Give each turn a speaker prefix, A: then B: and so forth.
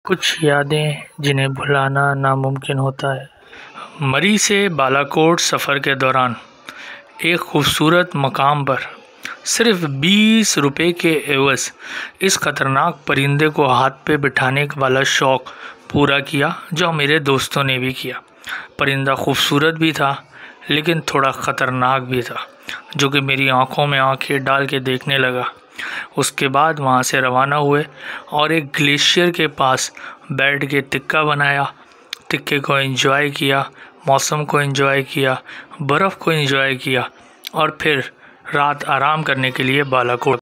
A: कुछ यादें जिन्हें भुलाना नामुमकिन होता है। मरी से बालाकोट सफ़र के दौरान एक खूबसूरत मकाम पर सिर्फ 20 रुपए के एवज़ इस ख़तरनाक परिंदे को हाथ पे बिठाने वाला शौक़ पूरा किया जो मेरे दोस्तों ने भी किया। परिंदा खूबसूरत भी था लेकिन थोड़ा ख़तरनाक भी था, जो कि मेरी आंखों में आंखें डाल के देखने लगा। उसके बाद वहाँ से रवाना हुए और एक ग्लेशियर के पास बैठ के टिक्का बनाया। टिक्के को एंजॉय किया, मौसम को एंजॉय किया, बर्फ़ को एंजॉय किया और फिर रात आराम करने के लिए बालाकोट